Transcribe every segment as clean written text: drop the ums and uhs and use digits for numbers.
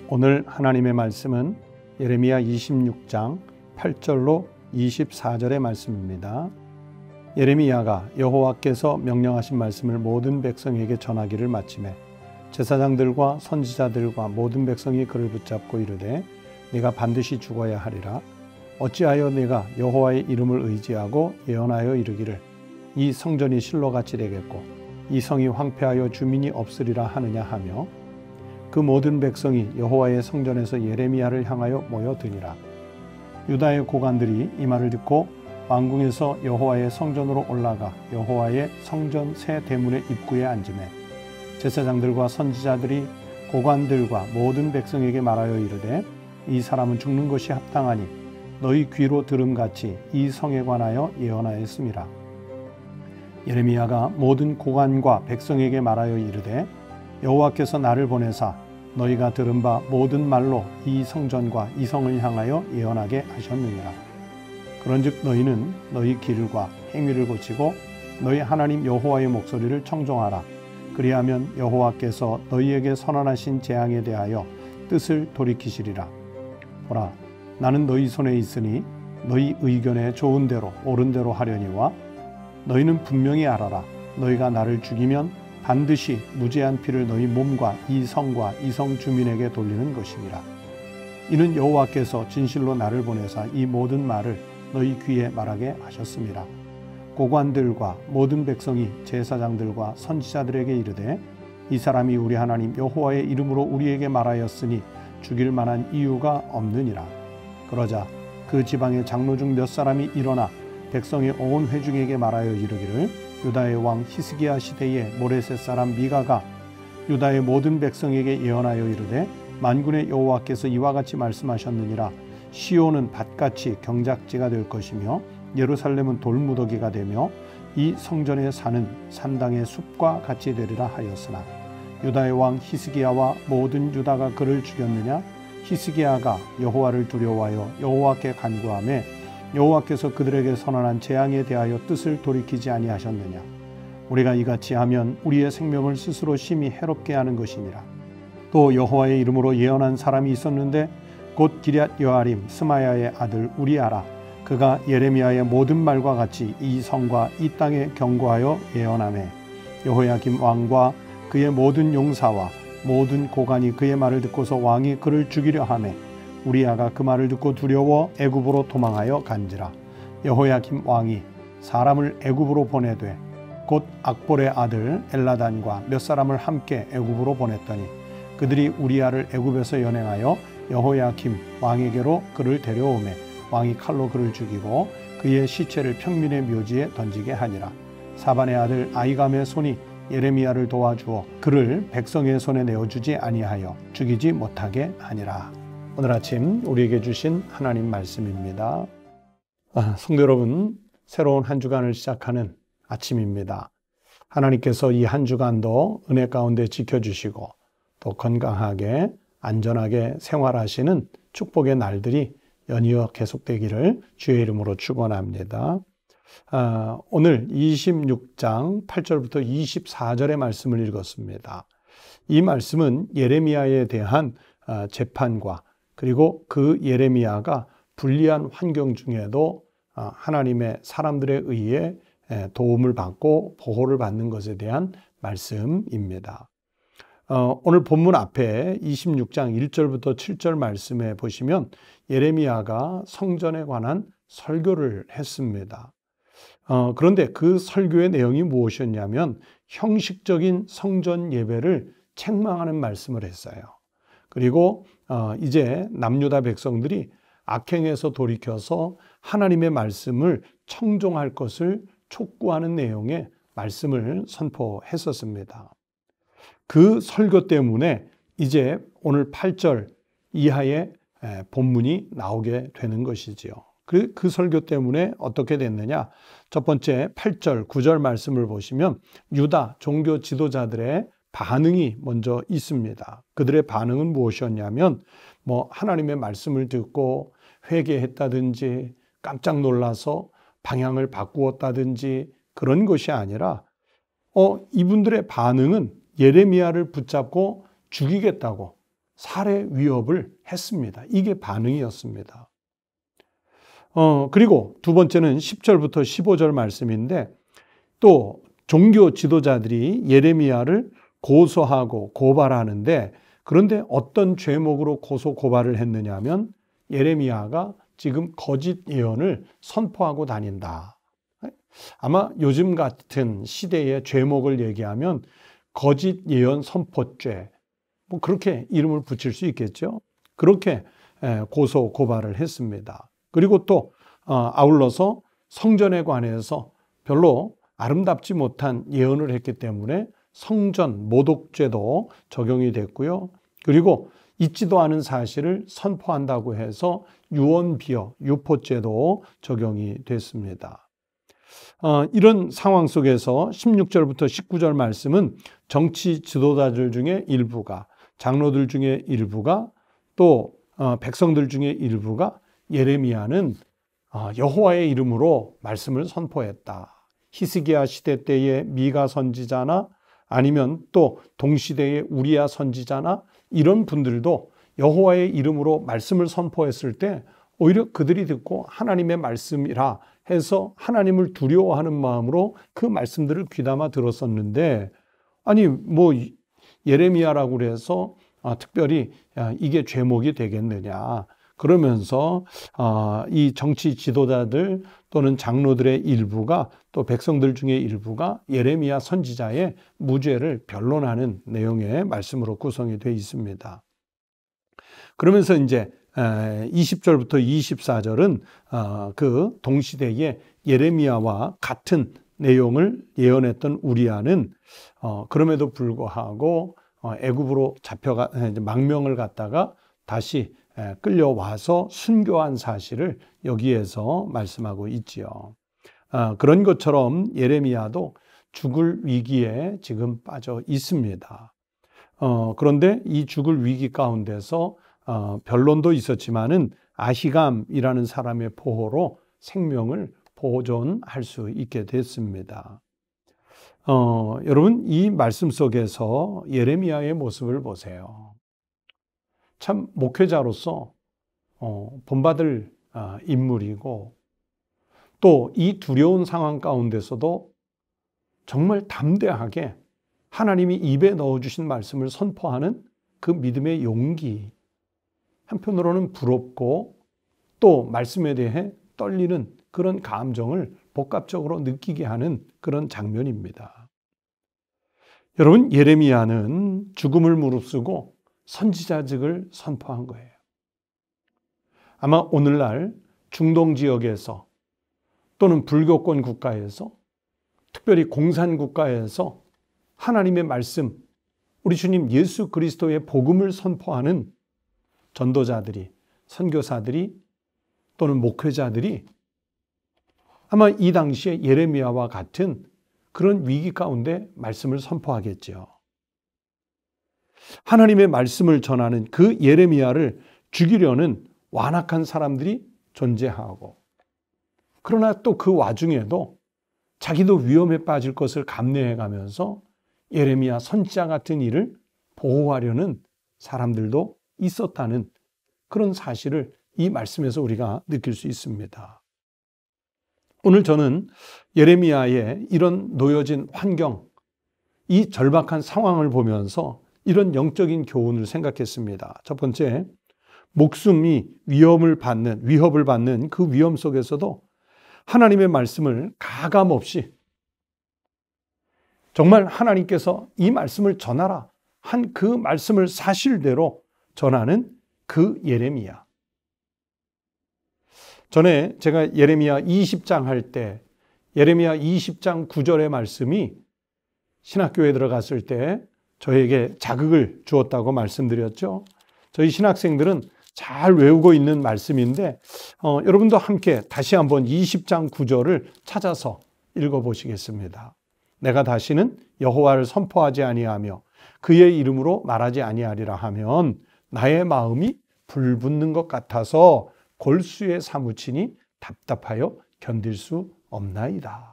오늘 하나님의 말씀은 예레미야 26장 8절로 24절의 말씀입니다. 예레미야가 여호와께서 명령하신 말씀을 모든 백성에게 전하기를 마치매 제사장들과 선지자들과 모든 백성이 그를 붙잡고 이르되 네가 반드시 죽어야 하리라. 어찌하여 네가 여호와의 이름을 의지하고 예언하여 이르기를 이 성전이 실로같이 되겠고 이 성이 황폐하여 주민이 없으리라 하느냐 하며 그 모든 백성이 여호와의 성전에서 예레미야를 향하여 모여드니라. 유다의 고관들이 이 말을 듣고 왕궁에서 여호와의 성전으로 올라가 여호와의 성전 새 대문의 입구에 앉으매 제사장들과 선지자들이 고관들과 모든 백성에게 말하여 이르되 이 사람은 죽는 것이 합당하니 너희 귀로 들음같이 이 성에 관하여 예언하였음이라. 예레미야가 모든 고관과 백성에게 말하여 이르되 여호와께서 나를 보내사 너희가 들은 바 모든 말로 이 성전과 이 성을 향하여 예언하게 하셨느니라. 그런즉 너희는 너희 길과 행위를 고치고 너희 하나님 여호와의 목소리를 청종하라. 그리하면 여호와께서 너희에게 선언하신 재앙에 대하여 뜻을 돌이키시리라. 보라, 나는 너희 손에 있으니 너희 의견에 좋은 대로 옳은 대로 하려니와 너희는 분명히 알아라. 너희가 나를 죽이면 반드시 무죄한 피를 너희 몸과 이 성과 이 성 주민에게 돌리는 것이니라. 이는 여호와께서 진실로 나를 보내사 이 모든 말을 너희 귀에 말하게 하셨습니다. 고관들과 모든 백성이 제사장들과 선지자들에게 이르되 이 사람이 우리 하나님 여호와의 이름으로 우리에게 말하였으니 죽일 만한 이유가 없느니라. 그러자 그 지방의 장로 중 몇 사람이 일어나 백성의 온 회중에게 말하여 이르기를 유다의 왕 히스기야 시대에 모레셋 사람 미가가 유다의 모든 백성에게 예언하여 이르되 만군의 여호와께서 이와 같이 말씀하셨느니라. 시온은 밭같이 경작지가 될 것이며 예루살렘은 돌무더기가 되며 이 성전에 사는 산당의 숲과 같이 되리라 하였으나 유다의 왕 히스기야와 모든 유다가 그를 죽였느냐? 히스기야가 여호와를 두려워하여 여호와께 간구하며 여호와께서 그들에게 선언한 재앙에 대하여 뜻을 돌이키지 아니하셨느냐? 우리가 이같이 하면 우리의 생명을 스스로 심히 해롭게 하는 것이니라. 또 여호와의 이름으로 예언한 사람이 있었는데 곧 기럇 여아림 스마야의 아들 우리아라. 그가 예레미야의 모든 말과 같이 이 성과 이 땅에 경고하여 예언하매 여호야김 왕과 그의 모든 용사와 모든 고관이 그의 말을 듣고서 왕이 그를 죽이려 하매 우리아가 그 말을 듣고 두려워 애굽으로 도망하여 간지라. 여호야김 왕이 사람을 애굽으로 보내되 곧 악볼의 아들 엘라단과 몇 사람을 함께 애굽으로 보냈더니 그들이 우리아를 애굽에서 연행하여 여호야김 왕에게로 그를 데려오매 왕이 칼로 그를 죽이고 그의 시체를 평민의 묘지에 던지게 하니라. 사반의 아들 아이감의 손이 예레미야를 도와주어 그를 백성의 손에 내어주지 아니하여 죽이지 못하게 하니라. 오늘 아침 우리에게 주신 하나님 말씀입니다. 성도 여러분, 새로운 한 주간을 시작하는 아침입니다. 하나님께서 이 한 주간도 은혜 가운데 지켜주시고 또 건강하게 안전하게 생활하시는 축복의 날들이 연이어 계속되기를 주의 이름으로 축원합니다. 오늘 26장 8절부터 24절의 말씀을 읽었습니다. 이 말씀은 예레미야에 대한 재판과 그리고 그 예레미야가 불리한 환경 중에도 하나님의 사람들에 의해 도움을 받고 보호를 받는 것에 대한 말씀입니다. 오늘 본문 앞에 26장 1절부터 7절 말씀에 보시면 예레미야가 성전에 관한 설교를 했습니다. 그런데 그 설교의 내용이 무엇이었냐면 형식적인 성전 예배를 책망하는 말씀을 했어요. 그리고 이제 남유다 백성들이 악행에서 돌이켜서 하나님의 말씀을 청종할 것을 촉구하는 내용의 말씀을 선포했었습니다. 그 설교 때문에 이제 오늘 8절 이하의 본문이 나오게 되는 것이지요. 그 설교 때문에 어떻게 됐느냐? 첫 번째 8절, 9절 말씀을 보시면 유다 종교 지도자들의 반응이 먼저 있습니다. 그들의 반응은 무엇이었냐면 하나님의 말씀을 듣고 회개했다든지 깜짝 놀라서 방향을 바꾸었다든지 그런 것이 아니라 이분들의 반응은 예레미야를 붙잡고 죽이겠다고 살해 위협을 했습니다. 이게 반응이었습니다. 그리고 두 번째는 10절부터 15절 말씀인데 또 종교 지도자들이 예레미야를 고소하고 고발하는데 그런데 어떤 죄목으로 고소 고발을 했느냐 하면 예레미야가 지금 거짓 예언을 선포하고 다닌다. 아마 요즘 같은 시대의 죄목을 얘기하면 거짓 예언 선포죄 뭐 그렇게 이름을 붙일 수 있겠죠. 그렇게 고소 고발을 했습니다. 그리고 또 아울러서 성전에 관해서 별로 아름답지 못한 예언을 했기 때문에 성전 모독죄도 적용이 됐고요. 그리고 있지도 않은 사실을 선포한다고 해서 유언비어, 유포죄도 적용이 됐습니다. 이런 상황 속에서 16절부터 19절 말씀은 정치 지도자들 중에 일부가, 장로들 중에 일부가, 또 백성들 중에 일부가 예레미야는 여호와의 이름으로 말씀을 선포했다. 히스기야 시대 때의 미가 선지자나 아니면 또 동시대의 우리야 선지자나 이런 분들도 여호와의 이름으로 말씀을 선포했을 때 오히려 그들이 듣고 하나님의 말씀이라 해서 하나님을 두려워하는 마음으로 그 말씀들을 귀담아 들었었는데 아니 뭐 예레미야라고 그래서 특별히 이게 죄목이 되겠느냐 그러면서 이 정치 지도자들 또는 장로들의 일부가 또 백성들 중에 일부가 예레미야 선지자의 무죄를 변론하는 내용의 말씀으로 구성이 되어 있습니다. 그러면서 이제 20절부터 24절은 그 동시대의 예레미야와 같은 내용을 예언했던 우리야는 그럼에도 불구하고 애굽으로 잡혀가 망명을 갖다가 다시 끌려와서 순교한 사실을 여기에서 말씀하고 있지요. 그런 것처럼 예레미야도 죽을 위기에 지금 빠져 있습니다. 그런데 이 죽을 위기 가운데서 변론도 있었지만은 아히감이라는 사람의 보호로 생명을 보존할 수 있게 됐습니다. 여러분 이 말씀 속에서 예레미야의 모습을 보세요. 참 목회자로서 본받을 인물이고 또 이 두려운 상황 가운데서도 정말 담대하게 하나님이 입에 넣어주신 말씀을 선포하는 그 믿음의 용기, 한편으로는 부럽고 또 말씀에 대해 떨리는 그런 감정을 복합적으로 느끼게 하는 그런 장면입니다. 여러분 예레미야는 죽음을 무릅쓰고 선지자직을 선포한 거예요. 아마 오늘날 중동 지역에서 또는 불교권 국가에서 특별히 공산 국가에서 하나님의 말씀, 우리 주님 예수 그리스도의 복음을 선포하는 전도자들이, 선교사들이 또는 목회자들이 아마 이 당시에 예레미야와 같은 그런 위기 가운데 말씀을 선포하겠죠. 하나님의 말씀을 전하는 그 예레미야를 죽이려는 완악한 사람들이 존재하고 그러나 또 그 와중에도 자기도 위험에 빠질 것을 감내해 가면서 예레미야 선지자 같은 일을 보호하려는 사람들도 있었다는 그런 사실을 이 말씀에서 우리가 느낄 수 있습니다. 오늘 저는 예레미야의 이런 놓여진 환경, 이 절박한 상황을 보면서 이런 영적인 교훈을 생각했습니다. 첫 번째, 목숨이 위협을 받는 그 위험 속에서도 하나님의 말씀을 가감없이 정말 하나님께서 이 말씀을 전하라 한 그 말씀을 사실대로 전하는 그 예레미야. 전에 제가 예레미야 20장 할 때 예레미야 20장 9절의 말씀이 신학교에 들어갔을 때 저에게 자극을 주었다고 말씀드렸죠. 저희 신학생들은 잘 외우고 있는 말씀인데 여러분도 함께 다시 한번 20장 9절을 찾아서 읽어보시겠습니다. 내가 다시는 여호와를 선포하지 아니하며 그의 이름으로 말하지 아니하리라 하면 나의 마음이 불붙는 것 같아서 골수에 사무치니 답답하여 견딜 수 없나이다.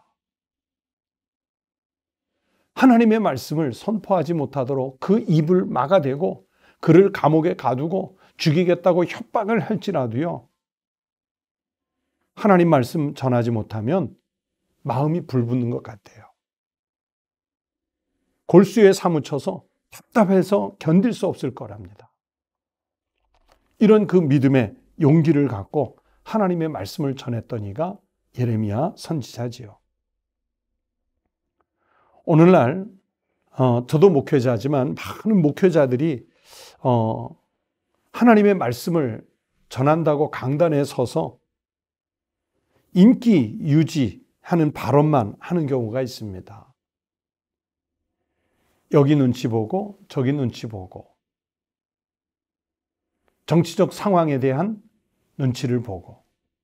하나님의 말씀을 선포하지 못하도록 그 입을 막아대고 그를 감옥에 가두고 죽이겠다고 협박을 할지라도요, 하나님 말씀 전하지 못하면 마음이 불붙는 것 같아요. 골수에 사무쳐서 답답해서 견딜 수 없을 거랍니다. 이런 그 믿음의 용기를 갖고 하나님의 말씀을 전했던 이가 예레미야 선지자지요. 오늘날 저도 목회자지만 많은 목회자들이 하나님의 말씀을 전한다고 강단에 서서 인기 유지하는 발언만 하는 경우가 있습니다. 여기 눈치 보고 저기 눈치 보고 정치적 상황에 대한 눈치를 보고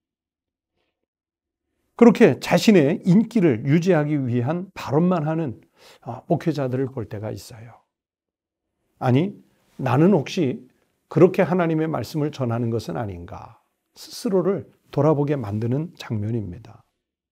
그렇게 자신의 인기를 유지하기 위한 발언만 하는 목회자들을 볼 때가 있어요. 아니, 나는 혹시 그렇게 하나님의 말씀을 전하는 것은 아닌가? 스스로를 돌아보게 만드는 장면입니다.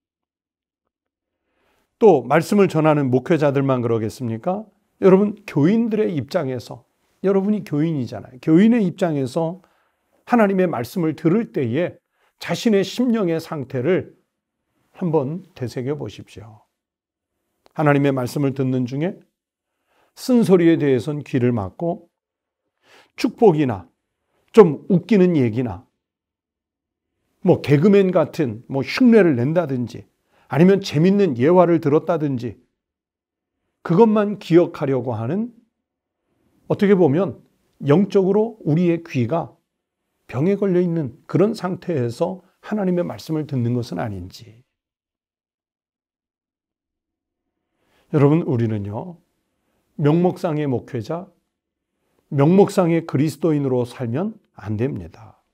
또 말씀을 전하는 목회자들만 그러겠습니까? 여러분, 교인들의 입장에서, 여러분이 교인이잖아요. 교인의 입장에서 하나님의 말씀을 들을 때에 자신의 심령의 상태를 한번 되새겨 보십시오. 하나님의 말씀을 듣는 중에 쓴소리에 대해서는 귀를 막고 축복이나 좀 웃기는 얘기나 개그맨 같은 흉내를 낸다든지 아니면 재밌는 예화를 들었다든지 그것만 기억하려고 하는, 어떻게 보면 영적으로 우리의 귀가 병에 걸려 있는 그런 상태에서 하나님의 말씀을 듣는 것은 아닌지. 여러분, 우리는요, 명목상의 목회자, 명목상의 그리스도인으로 살면 안 됩니다.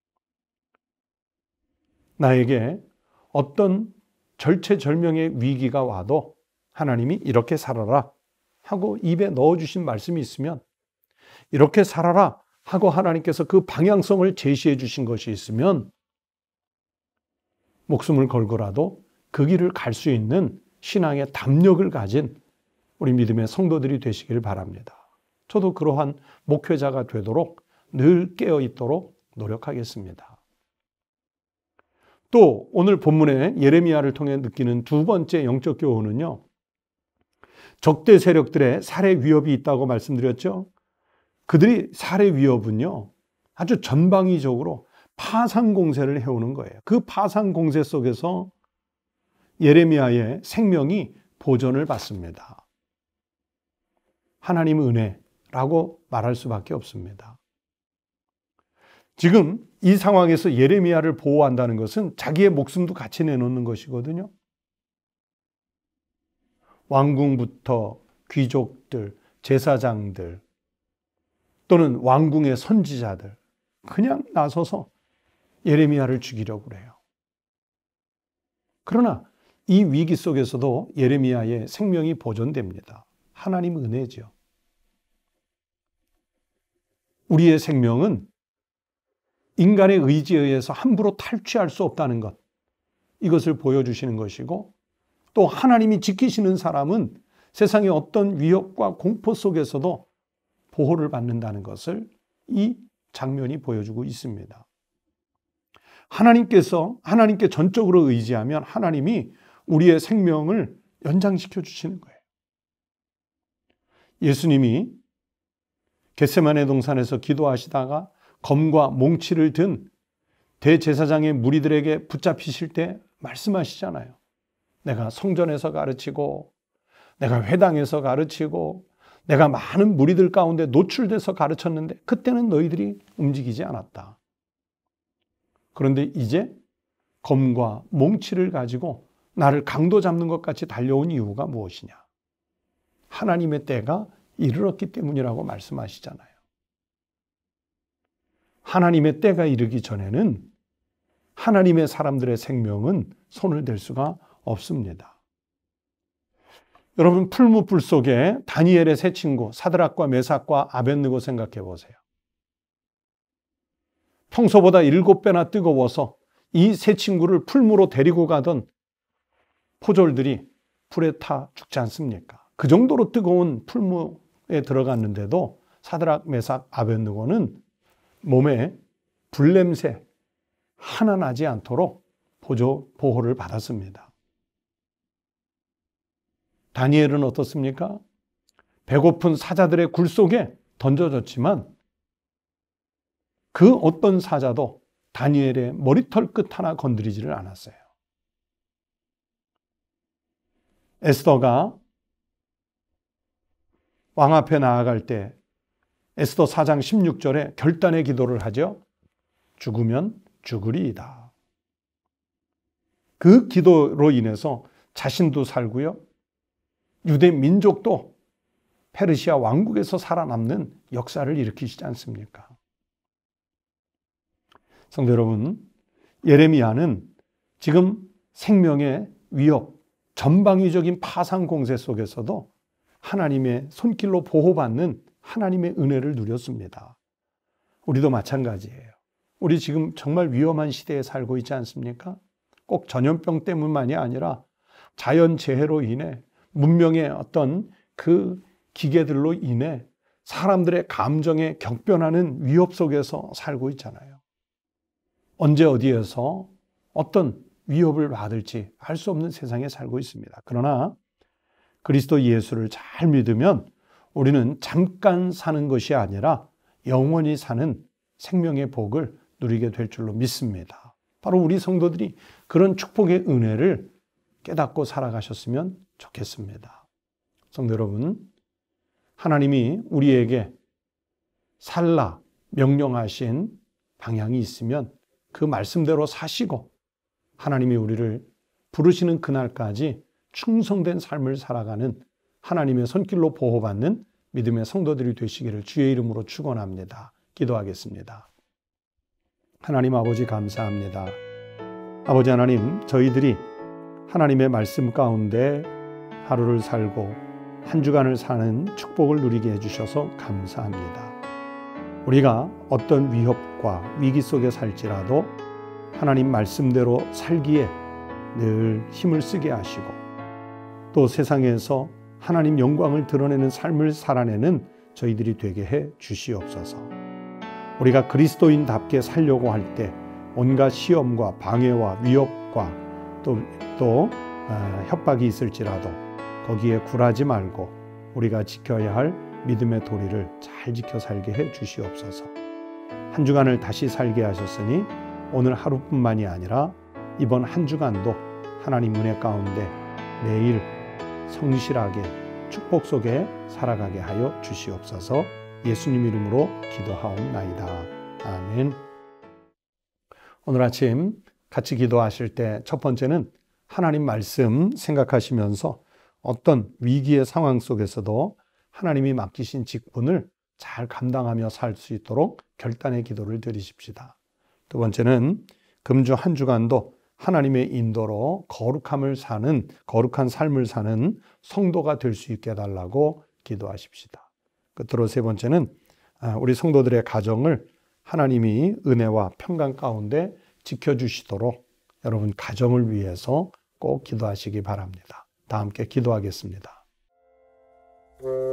나에게 어떤 절체절명의 위기가 와도 하나님이 이렇게 살아라 하고 입에 넣어주신 말씀이 있으면 이렇게 살아라 하고 하나님께서 그 방향성을 제시해 주신 것이 있으면 목숨을 걸고라도 그 길을 갈 수 있는 신앙의 담력을 가진 우리 믿음의 성도들이 되시길 바랍니다. 저도 그러한 목회자가 되도록 늘 깨어 있도록 노력하겠습니다. 또 오늘 본문의 예레미야를 통해 느끼는 두 번째 영적 교훈은요, 적대 세력들의 살해 위협이 있다고 말씀드렸죠. 그들이 살해 위협은요, 아주 전방위적으로 파상 공세를 해오는 거예요. 그 파상 공세 속에서 예레미야의 생명이 보존을 받습니다. 하나님의 은혜라고 말할 수밖에 없습니다. 지금 이 상황에서 예레미야를 보호한다는 것은 자기의 목숨도 같이 내놓는 것이거든요. 왕궁부터 귀족들, 제사장들 또는 왕궁의 선지자들 그냥 나서서 예레미야를 죽이려고 그래요. 그러나 이 위기 속에서도 예레미야의 생명이 보존됩니다. 하나님 은혜죠. 우리의 생명은 인간의 의지에 의해서 함부로 탈취할 수 없다는 것, 이것을 보여주시는 것이고, 또 하나님이 지키시는 사람은 세상의 어떤 위협과 공포 속에서도 보호를 받는다는 것을 이 장면이 보여주고 있습니다. 하나님께 전적으로 의지하면 하나님이 우리의 생명을 연장시켜 주시는 거예요. 예수님이 겟세마네 동산에서 기도하시다가 검과 몽치를 든 대제사장의 무리들에게 붙잡히실 때 말씀하시잖아요. 내가 성전에서 가르치고 내가 회당에서 가르치고 내가 많은 무리들 가운데 노출돼서 가르쳤는데 그때는 너희들이 움직이지 않았다. 그런데 이제 검과 몽치를 가지고 나를 강도 잡는 것 같이 달려온 이유가 무엇이냐? 하나님의 때가 이르렀기 때문이라고 말씀하시잖아요. 하나님의 때가 이르기 전에는 하나님의 사람들의 생명은 손을 댈 수가 없습니다. 여러분, 풀무불 속에 다니엘의 세 친구 사드락과 메삭과 아벳느고 생각해 보세요. 평소보다 7배나 뜨거워서 이 세 친구를 풀무로 데리고 가던 포졸들이 불에 타 죽지 않습니까? 그 정도로 뜨거운 풀무에 들어갔는데도 사드락, 메삭, 아벳느고는 몸에 불냄새 하나 나지 않도록 보호를 받았습니다. 다니엘은 어떻습니까? 배고픈 사자들의 굴 속에 던져졌지만 그 어떤 사자도 다니엘의 머리털 끝 하나 건드리지를 않았어요. 에스더가 왕 앞에 나아갈 때 에스더 4장 16절에 결단의 기도를 하죠. 죽으면 죽으리이다. 그 기도로 인해서 자신도 살고요. 유대 민족도 페르시아 왕국에서 살아남는 역사를 일으키시지 않습니까? 성도 여러분, 예레미야는 지금 생명의 위협, 전방위적인 파상 공세 속에서도 하나님의 손길로 보호받는 하나님의 은혜를 누렸습니다. 우리도 마찬가지예요. 우리 지금 정말 위험한 시대에 살고 있지 않습니까? 꼭 전염병 때문만이 아니라 자연재해로 인해 문명의 어떤 그 기계들로 인해 사람들의 감정에 격변하는 위협 속에서 살고 있잖아요. 언제 어디에서 어떤 위협을 받을지 알 수 없는 세상에 살고 있습니다. 그러나 그리스도 예수를 잘 믿으면 우리는 잠깐 사는 것이 아니라 영원히 사는 생명의 복을 누리게 될 줄로 믿습니다. 바로 우리 성도들이 그런 축복의 은혜를 깨닫고 살아가셨으면 좋겠습니다. 성도 여러분, 하나님이 우리에게 살라 명령하신 방향이 있으면 그 말씀대로 사시고 하나님이 우리를 부르시는 그날까지 충성된 삶을 살아가는 하나님의 손길로 보호받는 믿음의 성도들이 되시기를 주의 이름으로 축원합니다. 기도하겠습니다. 하나님 아버지 감사합니다. 아버지 하나님, 저희들이 하나님의 말씀 가운데 하루를 살고 한 주간을 사는 축복을 누리게 해주셔서 감사합니다. 우리가 어떤 위협과 위기 속에 살지라도 하나님 말씀대로 살기에 늘 힘을 쓰게 하시고 또 세상에서 하나님 영광을 드러내는 삶을 살아내는 저희들이 되게 해 주시옵소서. 우리가 그리스도인답게 살려고 할 때 온갖 시험과 방해와 위협과 또 협박이 있을지라도 거기에 굴하지 말고 우리가 지켜야 할 믿음의 도리를 잘 지켜 살게 해 주시옵소서. 한 주간을 다시 살게 하셨으니 오늘 하루뿐만이 아니라 이번 한 주간도 하나님 은혜 가운데 매일 성실하게 축복 속에 살아가게 하여 주시옵소서. 예수님 이름으로 기도하옵나이다. 아멘. 오늘 아침 같이 기도하실 때 첫 번째는 하나님 말씀 생각하시면서 어떤 위기의 상황 속에서도 하나님이 맡기신 직분을 잘 감당하며 살 수 있도록 결단의 기도를 드리십시다. 두 번째는 금주 한 주간도 하나님의 인도로 거룩한 삶을 사는 성도가 될 수 있게 해달라고 기도하십시다. 끝으로 세 번째는 우리 성도들의 가정을 하나님이 은혜와 평강 가운데 지켜주시도록 여러분 가정을 위해서 꼭 기도하시기 바랍니다. 다 함께 기도하겠습니다.